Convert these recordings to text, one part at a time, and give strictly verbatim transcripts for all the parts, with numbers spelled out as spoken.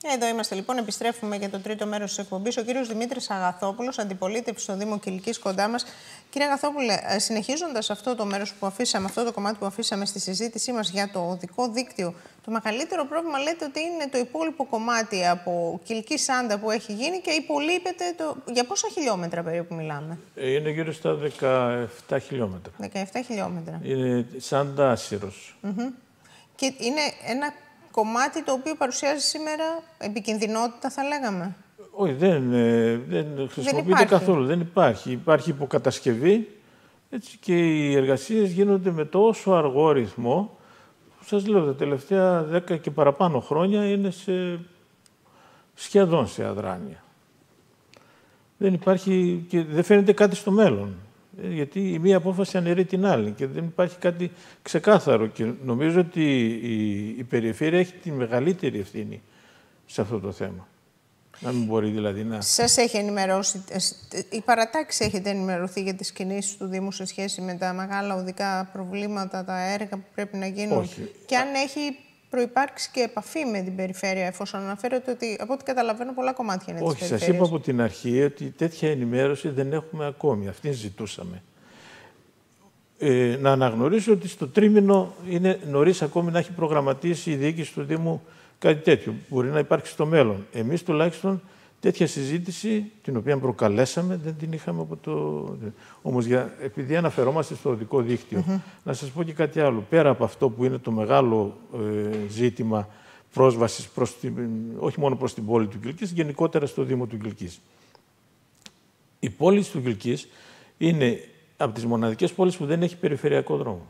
Εδώ είμαστε λοιπόν, επιστρέφουμε για το τρίτο μέρος της εκπομπής. Ο κύριος Δημήτρης Αγαθόπουλος, αντιπολίτευση στο Δήμο Κιλκής, κοντά μας. Κύριε Αγαθόπουλε, συνεχίζοντας αυτό το μέρος που αφήσαμε, αυτό το κομμάτι που αφήσαμε στη συζήτησή μας για το οδικό δίκτυο, το μεγαλύτερο πρόβλημα λέτε ότι είναι το υπόλοιπο κομμάτι από Κιλκή Σάντα που έχει γίνει και υπολείπεται το... Για πόσα χιλιόμετρα περίπου μιλάμε? Είναι γύρω στα δεκαεπτά χιλιόμετρα. δεκαεπτά χιλιόμετρα. Είναι Σάντα Άσυρος. Mm-hmm. Και είναι ένα κομμάτι το οποίο παρουσιάζει σήμερα επικινδυνότητα, θα λέγαμε. Όχι, δεν, δεν χρησιμοποιείται δεν καθόλου. Δεν υπάρχει. Υπάρχει υποκατασκευή, έτσι, και οι εργασίες γίνονται με τόσο αργό ρυθμό που σας λέω τα τελευταία δέκα και παραπάνω χρόνια είναι σε, σχεδόν σε αδράνεια. Δεν υπάρχει και δεν φαίνεται κάτι στο μέλλον. Γιατί η μία απόφαση αναιρεί την άλλη και δεν υπάρχει κάτι ξεκάθαρο. Και νομίζω ότι η, η περιφέρεια έχει τη μεγαλύτερη ευθύνη σε αυτό το θέμα. Να μην μπορεί δηλαδή να... Σας έχει ενημερώσει, η παρατάξη έχετε ενημερωθεί για τις κινήσεις του Δήμου σε σχέση με τα μεγάλα οδικά προβλήματα, τα έργα που πρέπει να γίνουν? Όχι. Και αν έχει προϋπάρξει και επαφή με την περιφέρεια, εφόσον αναφέρετε ότι, από ό,τι καταλαβαίνω, πολλά κομμάτια είναι της περιφέρειας. Όχι, σας είπα από την αρχή ότι τέτοια ενημέρωση δεν έχουμε ακόμη. Αυτήν ζητούσαμε. Ε, να αναγνωρίσω ότι στο τρίμηνο είναι νωρίς ακόμη να έχει προγραμματίσει η διοίκηση του Δήμου κάτι τέτοιο. Μπορεί να υπάρξει στο μέλλον. Εμείς τουλάχιστον τέτοια συζήτηση, την οποία προκαλέσαμε, δεν την είχαμε από το... Όμως, για... επειδή αναφερόμαστε στο οδικό δίκτυο, mm-hmm. να σας πω και κάτι άλλο. Πέρα από αυτό που είναι το μεγάλο ε, ζήτημα πρόσβασης προς την... όχι μόνο προς την πόλη του Κιλκής, γενικότερα στο Δήμο του Κιλκής. Η πόλη του Κιλκής είναι από τις μοναδικές πόλεις που δεν έχει περιφερειακό δρόμο.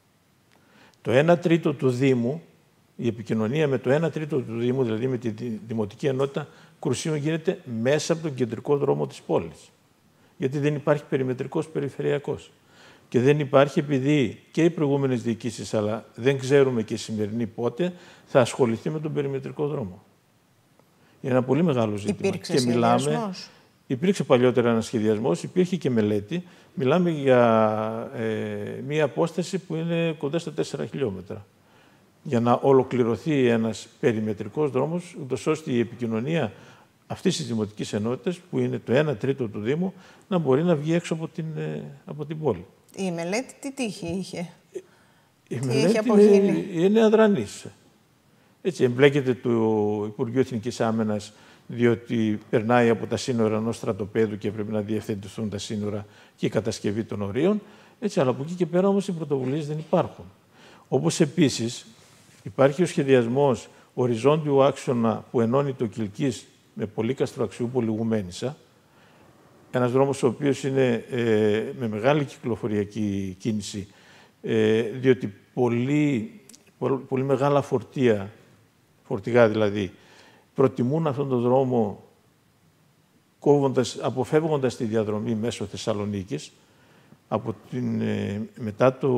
Το ένα τρίτο του Δήμου, η επικοινωνία με το ένα τρίτο του Δήμου, δηλαδή με τη Δημοτική Ενότητα Κρουσίων, γίνεται μέσα από τον κεντρικό δρόμο της πόλης. Γιατί δεν υπάρχει περιμετρικός περιφερειακός. Και δεν υπάρχει επειδή και οι προηγούμενες διοικήσεις, αλλά δεν ξέρουμε και οι σημερινοί πότε, θα ασχοληθεί με τον περιμετρικό δρόμο. Είναι ένα πολύ μεγάλο ζήτημα. Υπήρξε και μιλάμε, σχεδιασμός? Υπήρξε παλιότερα ένας σχεδιασμός, υπήρχε και μελέτη. Μιλάμε για ε, μία απόσταση που είναι κοντά στα τέσσερα χιλιόμετρα. Για να ολοκληρωθεί ένας περιμετρικός δρόμος, ούτως ώστε η επικοινωνία αυτής της Δημοτικής Ενότητας, που είναι το ένα τρίτο του Δήμου, να μπορεί να βγει έξω από την, από την πόλη. Η μελέτη τι τύχη είχε? Η τι μελέτη είχε είναι, είναι αδρανής. Έτσι, εμπλέκεται το Υπουργείο Εθνικής Άμυνας, διότι περνάει από τα σύνορα ενός στρατοπέδου και πρέπει να διευθετηθούν τα σύνορα και η κατασκευή των ορίων. Έτσι, αλλά από εκεί και πέρα όμως οι πρωτοβουλίες δεν υπάρχουν. Όπως επίσης υπάρχει ο σχεδιασμός οριζόντιου άξονα που ενώνει το Κιλκής με Πολύκαστρο Αξιούπολη Γουμένισσα. Ένας δρόμος ο οποίος είναι ε, με μεγάλη κυκλοφοριακή κίνηση, ε, διότι πολύ, πολύ, πολύ μεγάλα φορτία, φορτηγά δηλαδή, προτιμούν αυτόν τον δρόμο κόβοντας, αποφεύγοντας τη διαδρομή μέσω Θεσσαλονίκης, από την, ε, μετά το...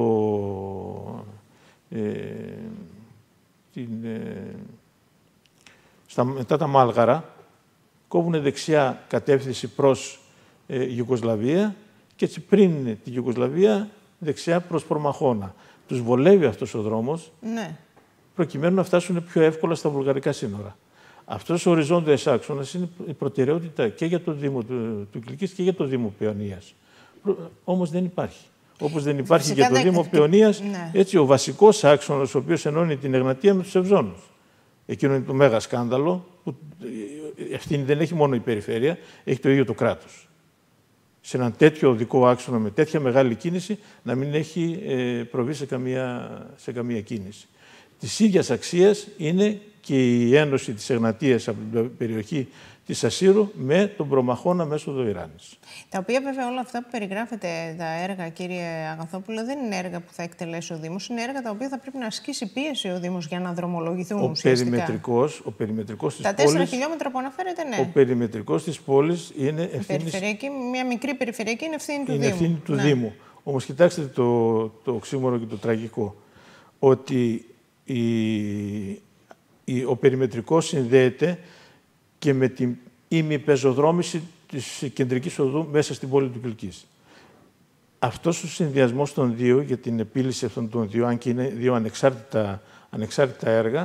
Ε, την, ε, στα, μετά τα Μάλγαρα, κόβουν δεξιά κατεύθυνση προς ε, Ιουγκοσλαβία και έτσι πριν τη Ιουγκοσλαβία δεξιά προς Προμαχώνα. Τους βολεύει αυτός ο δρόμος, ναι, προκειμένου να φτάσουν πιο εύκολα στα βουλγαρικά σύνορα. Αυτός ο οριζόντιος άξονας είναι η προτεραιότητα και για το Δήμο του, του Κιλκής και για το Δήμο Παιωνίας. Όμως δεν υπάρχει. Όπως δεν υπάρχει Φυσικά για το Δήμο Παιωνίας, ναι. έτσι ο βασικός άξονας ο οποίος ενώνει την Εγνατία με τους Ευζώνους. Εκείνο είναι το μέγα σκάνδαλο, που ευθύνη δεν έχει μόνο η περιφέρεια, έχει το ίδιο το κράτος. Σε έναν τέτοιο οδικό άξονα με τέτοια μεγάλη κίνηση να μην έχει ε, προβεί σε καμία, σε καμία κίνηση. Της ίδιας αξίας είναι και η ένωση της Εγνατίας από την περιοχή της Ασύρου με τον Προμαχώνα μέσω Δοϊράνης. Τα οποία βέβαια όλα αυτά που περιγράφετε, τα έργα, κύριε Αγαθόπουλο, δεν είναι έργα που θα εκτελέσει ο Δήμος, είναι έργα τα οποία θα πρέπει να ασκήσει πίεση ο Δήμος για να δρομολογηθούν ο ουσιαστικά. Περιμετρικός, ο περιμετρικός της τα τέσσερα πόλης, χιλιόμετρα που αναφέρετε, ναι. Ο περιμετρικός της πόλης είναι ευθύνη. Μια μικρή περιφερειακή είναι ευθύνη του είναι Δήμου. Ευθύνη του ναι. Δήμου. Όμως κοιτάξτε το, το οξύμορο και το τραγικό. Ότι η, η, ο περιμετρικός συνδέεται και με την ημιπεζοδρόμηση της κεντρικής οδού μέσα στην πόλη του Κιλκής. Αυτός ο συνδυασμός των δύο για την επίλυση αυτών των δύο, αν και είναι δύο ανεξάρτητα, ανεξάρτητα έργα,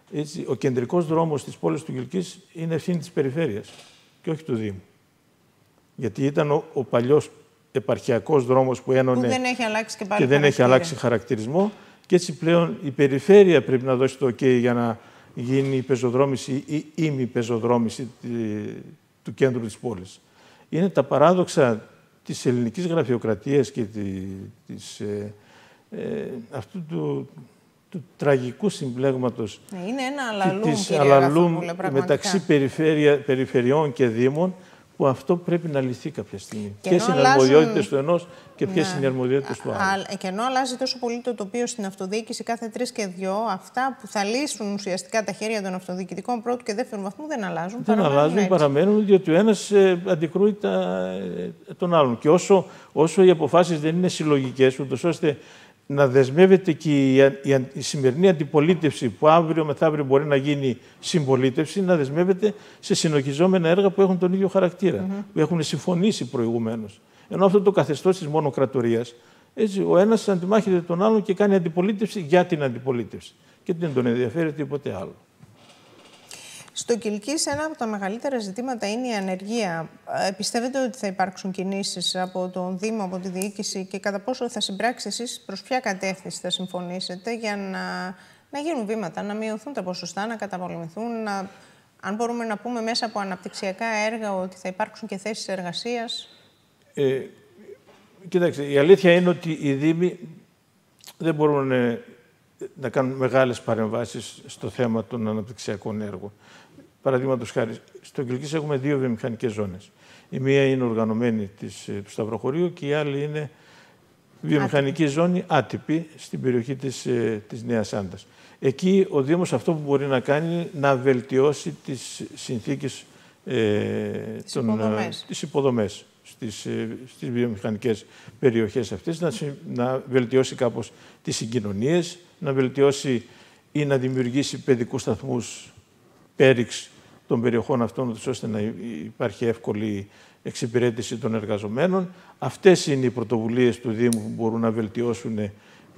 Έτσι, ο κεντρικός δρόμος της πόλης του Κιλκής είναι ευθύνη της περιφέρειας και όχι του Δήμου. Γιατί ήταν ο, ο παλιός επαρχιακός δρόμος που ένωνε που δεν έχει αλλάξει και, πάλι και δεν έχει αλλάξει χαρακτηρισμό. Και έτσι πλέον η περιφέρεια πρέπει να δώσει το OK για να γίνει η πεζοδρόμηση ή ημι-πεζοδρόμηση του κέντρου της πόλης. Είναι τα παράδοξα της ελληνικής γραφειοκρατίας και της, ε, ε, αυτού του, του τραγικού συμπλέγματος ναι, είναι ένα αλαλούμ, της αλαλούμ μεταξύ περιφερειών και δήμων, που αυτό πρέπει να λυθεί κάποια στιγμή. Ποιες είναι οι αρμοδιότητες του ενός και ποιες ναι. είναι οι αρμοδιότητες του άλλου. Και ενώ αλλάζει τόσο πολύ το τοπίο στην αυτοδιοίκηση κάθε τρεις και δύο, αυτά που θα λύσουν ουσιαστικά τα χέρια των αυτοδιοικητικών πρώτου και δεύτερου βαθμού δεν αλλάζουν. Δεν παραμένουν αλλάζουν, έτσι. παραμένουν, διότι ο ένας ε, αντικρούει τα, ε, τον άλλον. Και όσο, όσο οι αποφάσεις δεν είναι συλλογικές, ούτως ώστε να δεσμεύεται και η, η, η σημερινή αντιπολίτευση, που αύριο μεθαύριο μπορεί να γίνει συμπολίτευση, να δεσμεύεται σε συνοχιζόμενα έργα που έχουν τον ίδιο χαρακτήρα, mm-hmm. που έχουν συμφωνήσει προηγουμένως. Ενώ αυτό το καθεστώς της μονοκρατορίας, έτσι, ο ένας αντιμάχεται τον άλλον και κάνει αντιπολίτευση για την αντιπολίτευση. Και δεν τον ενδιαφέρει τίποτε άλλο. Στο Κιλκής ένα από τα μεγαλύτερα ζητήματα είναι η ανεργία. Ε, πιστεύετε ότι θα υπάρξουν κινήσεις από τον Δήμο, από τη διοίκηση, και κατά πόσο θα συμπράξει εσείς, προς ποια κατεύθυνση θα συμφωνήσετε για να, να γίνουν βήματα, να μειωθούν τα ποσοστά, να καταπολεμηθούν, να, αν μπορούμε να πούμε μέσα από αναπτυξιακά έργα ότι θα υπάρξουν και θέσεις εργασίας? Ε, κοιτάξτε, η αλήθεια είναι ότι οι Δήμοι δεν μπορούν ε, να κάνουν μεγάλες παρεμβάσεις στο θέμα των αναπτυξιακών έργων. Παραδείγματος χάρη, στο Κιλκής έχουμε δύο βιομηχανικές ζώνες. Η μία είναι οργανωμένη της, του Σταυροχωρίου και η άλλη είναι βιομηχανική άτυπη. ζώνη άτυπη στην περιοχή της, της Νέας Άντας. Εκεί ο Δήμος αυτό που μπορεί να κάνει είναι να βελτιώσει τις συνθήκες, ε, τις, των, υποδομές. τις υποδομές στις, στις βιομηχανικές περιοχές αυτές, να, να βελτιώσει κάπως τις συγκοινωνίες, να βελτιώσει ή να δημιουργήσει παιδικούς σταθμούς πέριξ των περιοχών αυτών, ώστε να υπάρχει εύκολη εξυπηρέτηση των εργαζομένων. Αυτές είναι οι πρωτοβουλίες του Δήμου που μπορούν να βελτιώσουν ε,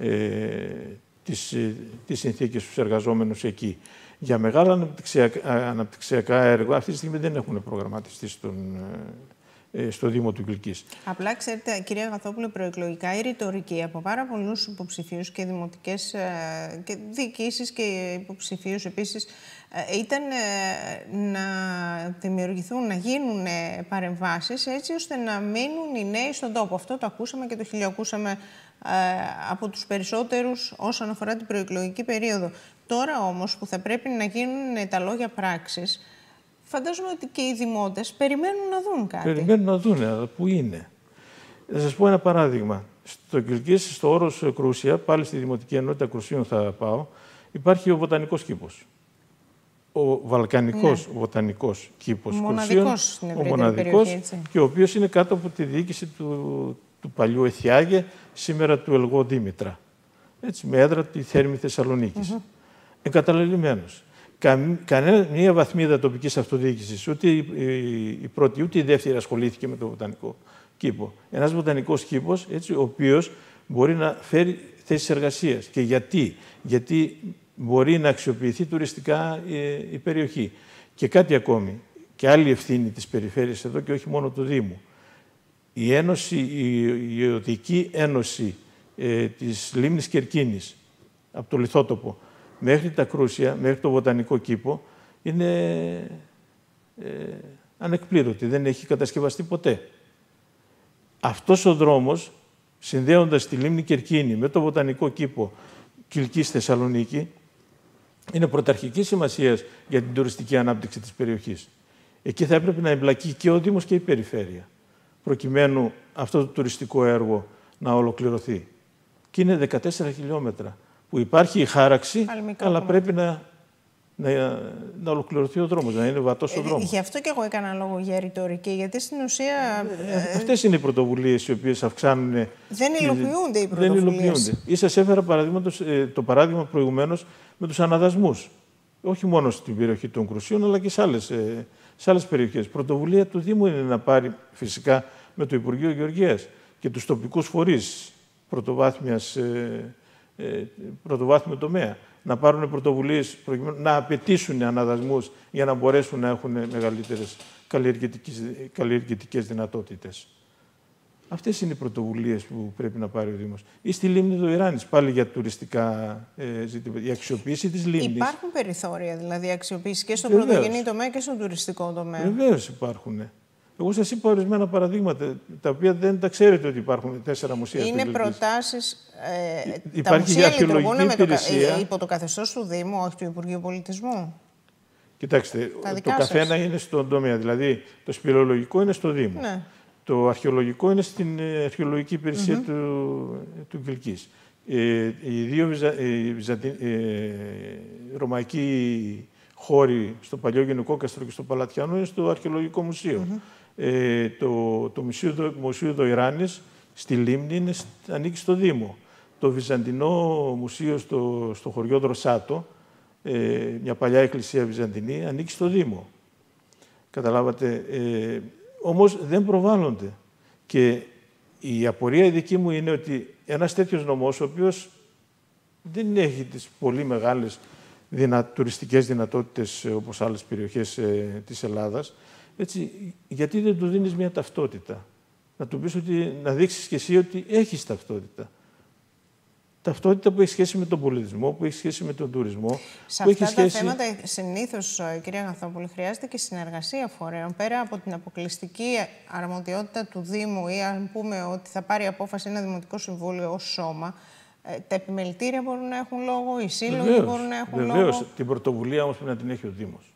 τις, τις συνθήκες στους εργαζόμενους εκεί. Για μεγάλα αναπτυξιακά, αναπτυξιακά έργα αυτή τη στιγμή δεν έχουν προγραμματιστεί στον, ε, στο Δήμο του Κιλκής. Απλά ξέρετε, κυρία Αγαθόπουλε, προεκλογικά η ρητορική από πάρα πολλούς υποψηφίους και δημοτικές ε, και διοικήσεις και υποψηφίους επίσης ήταν να δημιουργηθούν, να γίνουν παρεμβάσεις έτσι ώστε να μείνουν οι νέοι στον τόπο. Αυτό το ακούσαμε και το χιλιοακούσαμε από τους περισσότερους όσον αφορά την προεκλογική περίοδο. Τώρα όμως που θα πρέπει να γίνουν τα λόγια πράξης, φαντάζομαι ότι και οι δημότες περιμένουν να δουν κάτι. Περιμένουν να δουν, αλλά πού είναι. Θα σας πω ένα παράδειγμα. Στο Κιλκής, στο όρος Κρούσια, πάλι στη Δημοτική Ενότητα Κρουσίων θα πάω, υπάρχει ο βοτανικός κήπος. Ο βαλκανικός ναι. βοτανικός κήπος Κρουσίων, ο μοναδικός, περιοχή, και ο οποίος είναι κάτω από τη διοίκηση του, του παλιού Αιθιάγε, σήμερα του Ελγό Δήμητρα, έτσι, με έδρα τη Θέρμη Θεσσαλονίκης. Mm-hmm. Εγκαταλελειμμένος. Κανένα, μία βαθμίδα τοπικής αυτοδιοίκησης, ούτε η, η, η πρώτη ούτε η δεύτερη ασχολήθηκε με το βοτανικό κήπο. Ένας βοτανικός κήπος, έτσι, ο οποίος μπορεί να φέρει θέσεις εργασίας. Και γιατί, γιατί μπορεί να αξιοποιηθεί τουριστικά η, η περιοχή. Και κάτι ακόμη, και άλλη ευθύνη της περιφέρειας εδώ και όχι μόνο του Δήμου. Η, Ένωση, η, η Οδική Ένωση ε, της Λίμνης Κερκίνης, από το Λιθότοπο μέχρι τα Κρούσια, μέχρι το βοτανικό κήπο, είναι ε, ανεκπλήρωτη, δεν έχει κατασκευαστεί ποτέ. Αυτός ο δρόμος, συνδέοντας τη Λίμνη Κερκίνη με το βοτανικό κήπο Κιλκής Θεσσαλονίκη, είναι πρωταρχικής σημασίας για την τουριστική ανάπτυξη της περιοχής. Εκεί θα έπρεπε να εμπλακεί και ο Δήμος και η Περιφέρεια, προκειμένου αυτό το τουριστικό έργο να ολοκληρωθεί. Και είναι δεκατέσσερα χιλιόμετρα που υπάρχει η χάραξη, Αλμικό αλλά πρέπει να, να, να ολοκληρωθεί ο δρόμος, να είναι βατός ο δρόμος. Γι' αυτό και εγώ έκανα λόγο για ρητορική, γιατί στην ουσία... Ε, αυτές είναι οι πρωτοβουλίες οι οποίες αυξάνουν... Δεν υλοποιούνται οι πρωτοβουλίες. Δεν υλοποιούνται. Ή σας έφερα παραδείγματος, ε, το παράδειγμα προηγουμένως με τους αναδασμούς. Όχι μόνο στην περιοχή των Κρουσίων, αλλά και σε άλλες, ε, σε άλλες περιοχές. Πρωτοβουλία του Δήμου είναι να πάρει φυσικά με το Υπουργείο Γεωργίας και τους τοπικούς φορείς πρωτοβάθμιας, ε, ε, πρωτοβάθμιο τομέα, να πάρουν πρωτοβουλίες προκειμένου να απαιτήσουν αναδασμούς για να μπορέσουν να έχουν μεγαλύτερες καλλιεργητικές δυνατότητες. Αυτές είναι οι πρωτοβουλίες που πρέπει να πάρει ο Δήμος. Ή στη λίμνη Δοϊράνης, πάλι για τουριστικά ε, ζητήματα. Η αξιοποίηση της λίμνης. Υπάρχουν περιθώρια δηλαδή αξιοποίηση και στον πρωτογενή τομέα και στον τουριστικό τομέα. Βεβαίως υπάρχουν. Εγώ σας είπα ορισμένα παραδείγματα, τα οποία δεν τα ξέρετε ότι υπάρχουν τέσσερα μουσεία. Είναι προτάσεις. Ε, Υπάρχει τα μουσεία αρχαιολογική υπηρεσία. Το, ε, υπό το καθεστώς του Δήμου, όχι του Υπουργείου Πολιτισμού. Κοιτάξτε, το καθένα είναι στον τομέα. Δηλαδή, το σπηλαιολογικό είναι στο Δήμο. Ναι. Το αρχαιολογικό είναι στην αρχαιολογική υπηρεσία mm-hmm. του, του Κιλκής. Ε, οι δύο βυζα, ε, βυζαντι, ε, ρωμαϊκοί χώροι στο Παλιό Γενικόκαστρο και στο Παλατιανό είναι στο Αρχαιολογικό Μουσείο. Mm-hmm. ε, το, το Μουσείο, Μουσείο Δοϊράνης στη Λίμνη είναι, ανήκει στο Δήμο. Το Βυζαντινό Μουσείο στο, στο χωριό Δροσάτο, ε, μια παλιά εκκλησία βυζαντινή, ανήκει στο Δήμο. Καταλάβατε. Ε, Όμως δεν προβάλλονται. Και η απορία η δική μου είναι ότι ένας τέτοιος νομός, ο οποίος δεν έχει τις πολύ μεγάλες δυνα... τουριστικές δυνατότητες όπως άλλες περιοχές ε, της Ελλάδας, έτσι, γιατί δεν του δίνεις μια ταυτότητα. Να του πεις ότι, να δείξεις και εσύ ότι έχεις ταυτότητα. Ταυτότητα που έχει σχέση με τον πολιτισμό, που έχει σχέση με τον τουρισμό. Σε που αυτά έχει τα σχέση... θέματα, συνήθως, κυρία Αγαθόπουλη, χρειάζεται και συνεργασία φορέων. Πέρα από την αποκλειστική αρμοδιότητα του Δήμου ή αν πούμε ότι θα πάρει απόφαση ένα Δημοτικό Συμβούλιο ως σώμα, τα επιμελητήρια μπορούν να έχουν λόγο, οι σύλλογοι βεβαίως, μπορούν να έχουν βεβαίως. λόγο. Την πρωτοβουλία όμως πρέπει να την έχει ο Δήμος.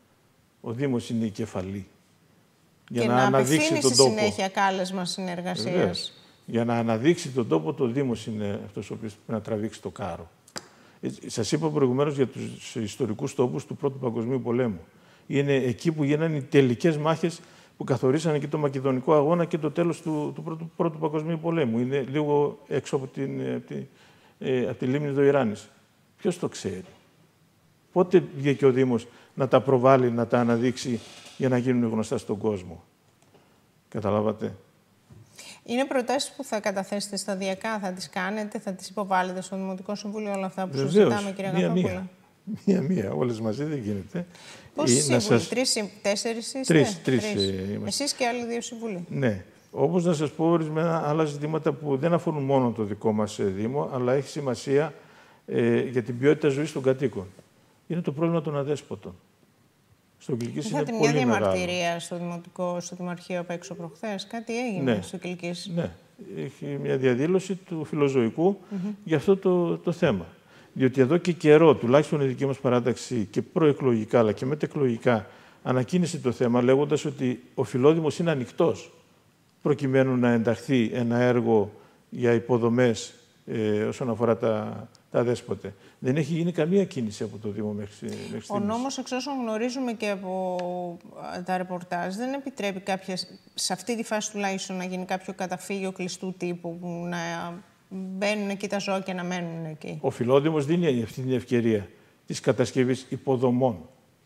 Ο Δήμος είναι η κεφαλή. Για και να, να αναδείξει απευθύνει τον στη τόπο. συνέχεια κάλεσμα συνεργασίας. Βεβαίως. Για να αναδείξει τον τόπο, το Δήμος είναι αυτός ο οποίος πρέπει να τραβήξει το κάρο. Σας είπα προηγουμένως για τους ιστορικούς τόπους του Πρώτου Παγκοσμίου Πολέμου. Είναι εκεί που γίνανε οι τελικές μάχες που καθορίσανε και το Μακεδονικό Αγώνα και το τέλος του, του Πρώτου, Πρώτου Παγκοσμίου Πολέμου. Είναι λίγο έξω από, την, από, τη, ε, από τη λίμνη Δοϊράνης. Ποιος το ξέρει. Πότε βγήκε ο Δήμος να τα προβάλλει, να τα αναδείξει για να γίνουν γνωστά στον κόσμο. Καταλάβατε. Είναι προτάσεις που θα καταθέσετε σταδιακά, θα τις κάνετε, θα τις υποβάλλετε στο Δημοτικό Συμβούλιο, όλα αυτά που συζητάμε, κυρία Αγαθόπουλα. Μία-μία, όλες μαζί δεν γίνεται. Πόσοι σύμβουλοι, σας... τρεις, τέσσερις είστε? Τρεις, τρεις, τρεις. Ε, Εσείς και άλλοι δύο σύμβουλοι. Ναι. Όπως να σας πω ορισμένα άλλα ζητήματα που δεν αφορούν μόνο το δικό μας Δήμο, αλλά έχει σημασία ε, για την ποιότητα ζωής των κατοίκων. Είναι το πρόβλημα των αδέσποτων. Στο Κιλκής είναι πολύ μεγάλο. Είχατε μια διαμαρτυρία στο Δημοτικό, στο Δημαρχείο απ' έξω προχθές. Κάτι έγινε ναι. στο Κιλκής. Ναι. Έχει μια διαδήλωση του Φιλοζωικού mm-hmm. για αυτό το, το θέμα. Διότι εδώ και καιρό, τουλάχιστον η δική μας παράταξη και προεκλογικά αλλά και μετεκλογικά, ανακοίνησε το θέμα λέγοντας ότι ο Φιλόδημος είναι ανοιχτός προκειμένου να ενταχθεί ένα έργο για υποδομές ε, όσον αφορά τα, τα δέσποτε. Δεν έχει γίνει καμία κίνηση από το Δήμο μέχρι στιγμής. Ο νόμος, εξ όσων γνωρίζουμε και από τα ρεπορτάζ, δεν επιτρέπει κάποιες, σε αυτή τη φάση τουλάχιστον να γίνει κάποιο καταφύγιο κλειστού τύπου που να μπαίνουν εκεί τα ζώα και να μένουν εκεί. Ο Φιλόδημος δίνει αυτή την ευκαιρία της κατασκευής υποδομών.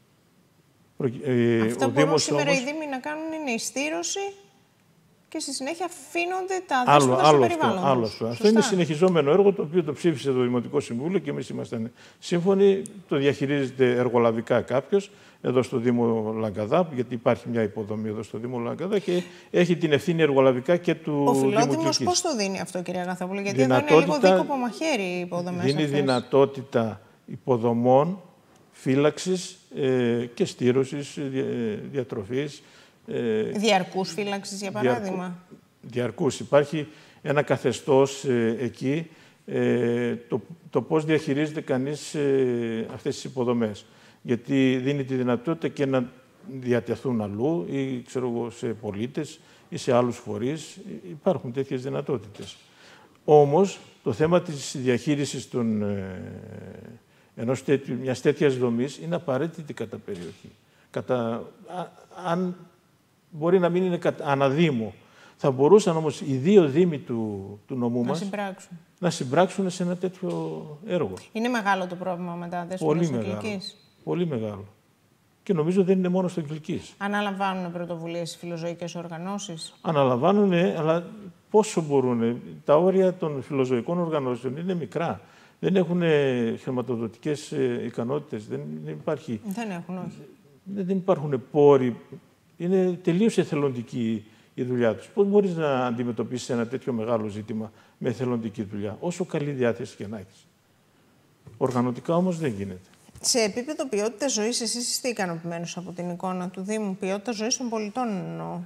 Ε, Αυτά που μπορούν σήμερα όμως... οι Δήμοι να κάνουν είναι η στήρωση και στη συνέχεια αφήνονται τα δέσποτα στο περιβάλλον. Άλλο αυτό. Αυτό είναι συνεχιζόμενο έργο, το οποίο το ψήφισε το Δημοτικό Συμβούλιο και εμείς ήμασταν σύμφωνοι. Το διαχειρίζεται εργολαβικά κάποιος εδώ στο Δήμο Λαγκαδά, γιατί υπάρχει μια υποδομή εδώ στο Δήμο Λαγκαδά και έχει την ευθύνη εργολαβικά και του Δήμου Κιλκής. Ο Φιλόδημος πώς το δίνει αυτό, κυρία Αγαθόπουλη, γιατί εδώ είναι λίγο δίκοπο μαχαίρι οι υποδομές Δίνει αυτές. δυνατότητα υποδομών, φύλαξης ε, και στήρωσης, ε, διατροφής. Ε, διαρκούς φύλαξης, για παράδειγμα. Διαρκού, διαρκούς. Υπάρχει ένα καθεστώς ε, εκεί, ε, το, το πώς διαχειρίζεται κανείς ε, αυτές τις υποδομές. Γιατί δίνει τη δυνατότητα και να διατεθούν αλλού ή ξέρω εγώ, σε πολίτες ή σε άλλους φορείς. Υπάρχουν τέτοιες δυνατότητες. Όμως, το θέμα της διαχείρισης των, ε, ενός τέτοιου, μιας τέτοιας δομής είναι απαραίτητη κατά περιοχή. Κατά, α, αν μπορεί να μην είναι αναδήμο. Θα μπορούσαν όμως οι δύο δήμοι του, του νομού μας συμπράξουν. να συμπράξουν σε ένα τέτοιο έργο. Είναι μεγάλο το πρόβλημα με τα δέσποτα στο Κιλκής. Πολύ μεγάλο. Και νομίζω δεν είναι μόνο στο Κιλκής. Αναλαμβάνουν πρωτοβουλίες οι φιλοζωικές οργανώσεις. Αναλαμβάνουν, αλλά πόσο μπορούν. Τα όρια των φιλοζωικών οργανώσεων είναι μικρά. Δεν έχουν χρηματοδοτικές ικανότητες, δεν, δεν υπάρχει... Δεν έχουν, όχι. Δεν υπάρχουν πόροι, είναι τελείως εθελοντική η δουλειά τους. Πώς μπορείς να αντιμετωπίσεις ένα τέτοιο μεγάλο ζήτημα με εθελοντική δουλειά, όσο καλή διάθεση και να έχεις. Οργανωτικά όμως δεν γίνεται. Σε επίπεδο ποιότητας ζωής, εσείς είστε ικανοποιημένος από την εικόνα του Δήμου, ποιότητα ζωής των πολιτών εννοώ?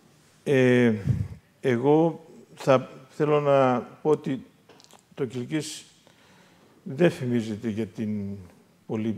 Ε, εγώ θα θέλω να πω ότι το Κιλκής δεν φημίζεται για την πολύ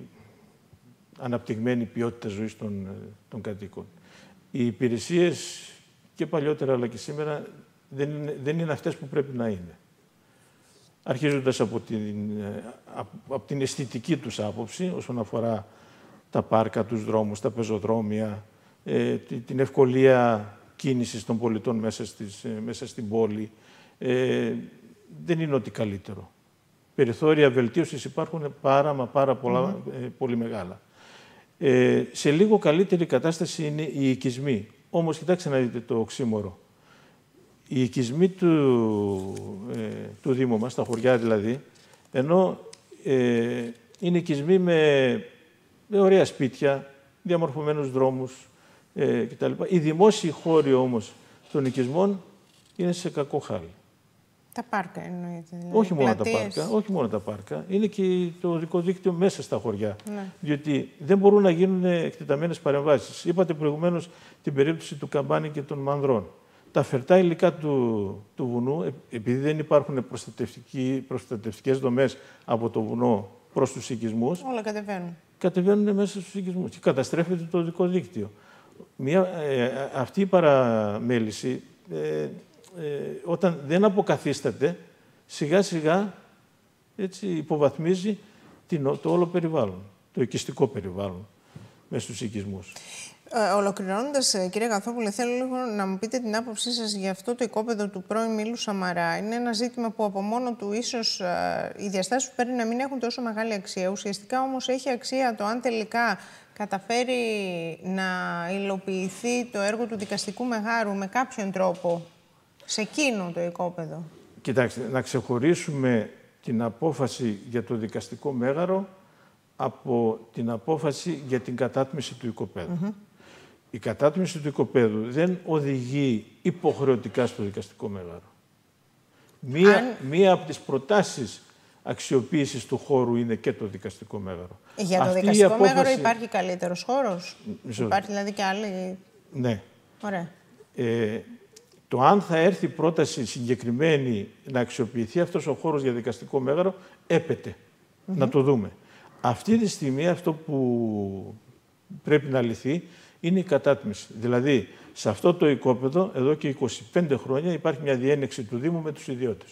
αναπτυγμένη ποιότητα ζωής των, των κατοίκων. Οι υπηρεσίες και παλιότερα αλλά και σήμερα δεν είναι, δεν είναι αυτές που πρέπει να είναι. Αρχίζοντας από την, από την αισθητική τους άποψη όσον αφορά τα πάρκα, τους δρόμους, τα πεζοδρόμια, ε, την ευκολία κίνησης των πολιτών μέσα, στις, μέσα στην πόλη. Ε, δεν είναι ό,τι καλύτερο. Περιθώρια βελτίωσης υπάρχουν πάρα μα πάρα πολλά, mm-hmm. ε, πολύ μεγάλα. Ε, σε λίγο καλύτερη κατάσταση είναι οι οικισμοί. Όμως, κοιτάξτε να δείτε το οξύμορο. Οι οικισμοί του, ε, του Δήμου μας, τα χωριά δηλαδή, ενώ ε, είναι οικισμοί με, με ωραία σπίτια, διαμορφωμένους δρόμους ε, κτλ. Οι δημόσιοι χώροι όμως των οικισμών είναι σε κακό χάλι. Τα πάρκα εννοείται. Δηλαδή, όχι, μόνο πλατείες. τα πάρκα, όχι μόνο τα πάρκα, είναι και το οδικό δίκτυο μέσα στα χωριά. Ναι. Διότι δεν μπορούν να γίνουν εκτεταμένες παρεμβάσεις. Είπατε προηγουμένως την περίπτωση του Καμπάνη και των Μανδρών. Τα φερτά υλικά του, του βουνού, επειδή δεν υπάρχουν προστατευτικές δομές από το βουνό προς τους οικισμούς, όλα κατεβαίνουν. Κατεβαίνουν μέσα στους οικισμούς και καταστρέφεται το οδικό δίκτυο. Μια, ε, αυτή η παραμέληση, ε, ε, όταν δεν αποκαθίσταται, σιγά σιγά έτσι, υποβαθμίζει την, το όλο περιβάλλον, το οικιστικό περιβάλλον μέσα στους οικισμούς. Ε, ολοκληρώνοντας, κύριε Αγαθόπουλε, θέλω λίγο να μου πείτε την άποψή σας για αυτό το οικόπεδο του πρώην Μήλου Σαμαρά. Είναι ένα ζήτημα που από μόνο του ίσως ε, οι διαστάσεις που παίρνει να μην έχουν τόσο μεγάλη αξία. Ουσιαστικά όμως έχει αξία το αν τελικά καταφέρει να υλοποιηθεί το έργο του δικαστικού μεγάρου με κάποιον τρόπο σε εκείνο το οικόπεδο. Κοιτάξτε, να ξεχωρίσουμε την απόφαση για το δικαστικό μέγαρο από την απόφαση για την κατάτμιση του οικοπέδου. Mm-hmm. Η κατάτμιση του οικοπέδου δεν οδηγεί υποχρεωτικά στο δικαστικό μέγαρο. Μία, Αν... μία από τις προτάσεις αξιοποίησης του χώρου είναι και το δικαστικό μέγαρο. Για το Αυτή δικαστικό απόφαση... μέγαρο υπάρχει καλύτερος χώρος? Μισό. Υπάρχει δηλαδή και άλλη... Ναι. Ωραία. Ε, το αν θα έρθει πρόταση συγκεκριμένη να αξιοποιηθεί αυτός ο χώρος για δικαστικό μέγαρο, έπεται. Mm-hmm. Να το δούμε. Αυτή τη στιγμή αυτό που πρέπει να λυθεί είναι η κατάτμιση. Δηλαδή, σε αυτό το οικόπεδο, εδώ και είκοσι πέντε χρόνια, υπάρχει μια διένεξη του Δήμου με τους ιδιώτες.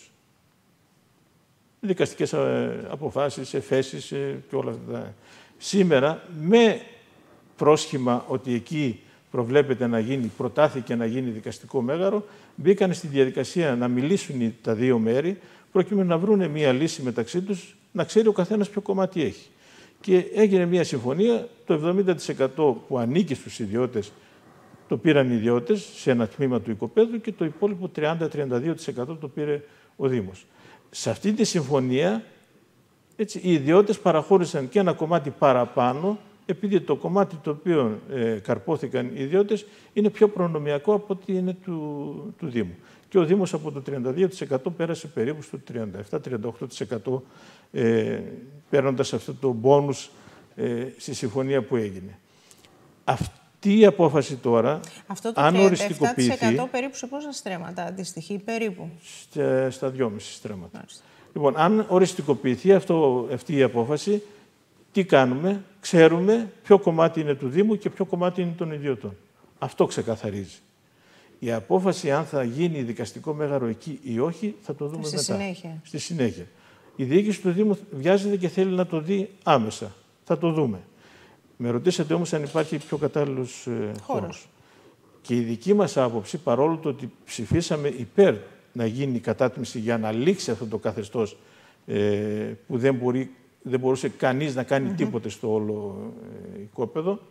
Δικαστικές αποφάσεις, εφέσεις και όλα αυτά. Σήμερα, με πρόσχημα ότι εκεί προβλέπεται να γίνει, προτάθηκε να γίνει δικαστικό μέγαρο, μπήκαν στη διαδικασία να μιλήσουν τα δύο μέρη, προκειμένου να βρουν μια λύση μεταξύ τους, να ξέρει ο καθένας ποιο κομμάτι έχει. Και έγινε μια συμφωνία, το εβδομήντα τοις εκατό που ανήκει στους ιδιώτες το πήραν οι ιδιώτες σε ένα τμήμα του οικοπέδου και το υπόλοιπο τριάντα με τριάντα δύο τοις εκατό το πήρε ο Δήμος. Σε αυτή τη συμφωνία έτσι, οι ιδιώτες παραχώρησαν και ένα κομμάτι παραπάνω, επειδή το κομμάτι το οποίο ε, καρπόθηκαν οι ιδιώτες είναι πιο προνομιακό από ότι είναι του, του Δήμου. Και ο Δήμος από το τριάντα δύο τοις εκατό πέρασε περίπου στο τριάντα επτά με τριάντα οκτώ τοις εκατό ε, παίρνοντας αυτό το μπόνους ε, στη συμφωνία που έγινε. Αυτή η απόφαση τώρα, αυτό το αν τριάντα επτά οριστικοποιηθεί... τοις εκατό περίπου σε πόσα στρέμματα αντιστοιχεί, περίπου? Στα, στα δυόμισι στρέμματα. Μάλιστα. Λοιπόν, αν οριστικοποιηθεί αυτό, αυτή η απόφαση, τι κάνουμε? Ξέρουμε ποιο κομμάτι είναι του Δήμου και ποιο κομμάτι είναι των ιδιωτών. Αυτό ξεκαθαρίζει. Η απόφαση αν θα γίνει δικαστικό μέγαρο εκεί ή όχι θα το δούμε Στη μετά. Συνέχεια. Στη συνέχεια. Η διοίκηση του Δήμου βιάζεται και θέλει να το δει άμεσα. Θα το δούμε. Με ρωτήσατε όμως αν υπάρχει πιο κατάλληλος ε, χώρος. Και η δική μας άποψη, παρόλο το ότι ψηφίσαμε υπέρ να γίνει η κατάτμιση για να λήξει αυτό το καθεστώς ε, που δεν, μπορεί, δεν μπορούσε κανείς να κάνει mm-hmm. τίποτε στο όλο ε, οικόπεδο,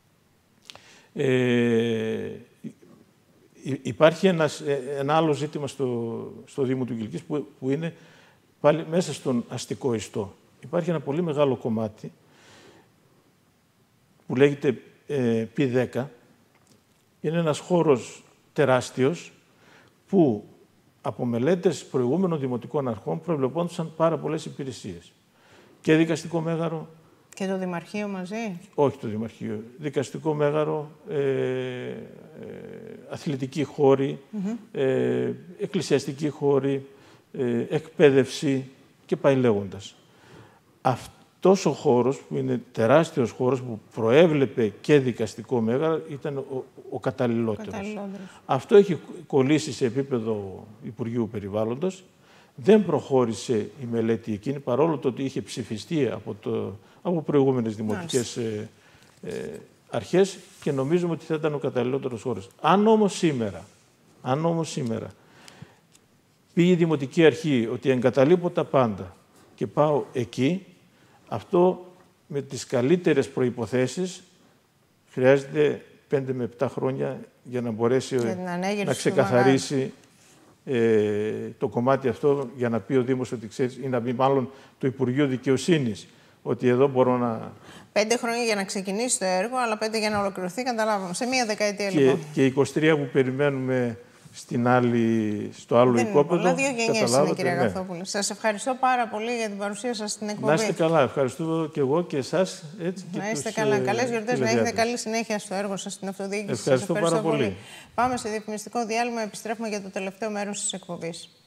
ε, υπάρχει ένας, ένα άλλο ζήτημα στο, στο Δήμο του Κιλκής που, που είναι πάλι μέσα στον αστικό ιστό, υπάρχει ένα πολύ μεγάλο κομμάτι που λέγεται ε, πι δέκα. Είναι ένας χώρος τεράστιος που από μελέτες προηγούμενων δημοτικών αρχών προβλεπόντουσαν πάρα πολλές υπηρεσίες. Και δικαστικό μέγαρο. Και το Δημαρχείο μαζί. Όχι το Δημαρχείο. Δικαστικό μέγαρο, ε, ε, αθλητική χώρη, mm-hmm. ε, εκκλησιαστική χώρη, ε, εκπαίδευση και πάει λέγοντας. Αυτός ο χώρος, που είναι τεράστιος χώρος, που προέβλεπε και δικαστικό μέγαρο, ήταν ο, ο καταλληλότερος. καταλληλότερος. Αυτό έχει κολλήσει σε επίπεδο Υπουργείου Περιβάλλοντος. Δεν προχώρησε η μελέτη εκείνη, παρόλο το ότι είχε ψηφιστεί από, το, από προηγούμενες δημοτικές ε, ε, αρχές και νομίζουμε ότι θα ήταν ο καταλληλότερος χώρος. Αν όμως σήμερα, αν όμως σήμερα πει η Δημοτική Αρχή ότι εγκαταλείπω τα πάντα και πάω εκεί, αυτό με τις καλύτερες προϋποθέσεις χρειάζεται πέντε με επτά χρόνια για να μπορέσει να ξεκαθαρίσει ε, το κομμάτι αυτό, για να πει ο Δήμος ότι ξέρεις, ή να πει μάλλον το Υπουργείο Δικαιοσύνης ότι εδώ μπορώ να... Πέντε χρόνια για να ξεκινήσει το έργο, αλλά πέντε για να ολοκληρωθεί, καταλάβαμε. Σε μία δεκαετία και, λοιπόν. Και είκοσι τρία που περιμένουμε στην άλλη, στο άλλο Δεν οικόπεδο. Είναι δύο γενιές είναι, κύριε Αγαθόπουλε. Ναι. Σας ευχαριστώ πάρα πολύ για την παρουσία σας στην εκπομπή. Να είστε καλά. Ευχαριστώ και εγώ και εσάς. Έτσι, και να είστε τους, καλά. ε, Καλές γιορτές, να έχετε καλή συνέχεια στο έργο σας, στην αυτοδιοίκηση. Ευχαριστώ, σας ευχαριστώ πάρα πολύ. πολύ. Πάμε σε διαφημιστικό διάλειμμα. Επιστρέφουμε για το τελευταίο μέρος της εκπομπής.